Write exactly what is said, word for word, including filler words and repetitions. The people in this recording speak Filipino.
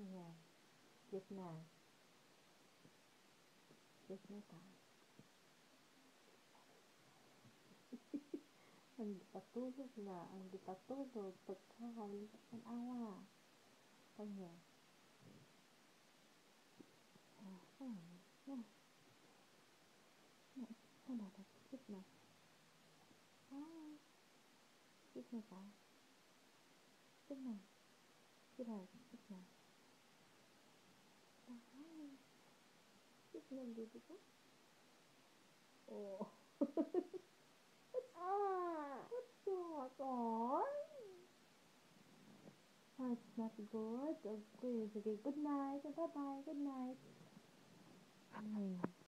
Yeah. Good night. Good night. Ang patulog na, ang patulog pagkakalit ng awa. Kanya. Ah, ah, ah. Ano na, good night. Ah, good night ka. Good night. Good night. Good night. Bye. Good night, baby ko. Oh. Ah, what's that? Oh. Oh, it's not good. Okay, sige. Good night. Bye-bye. Good night. Ay.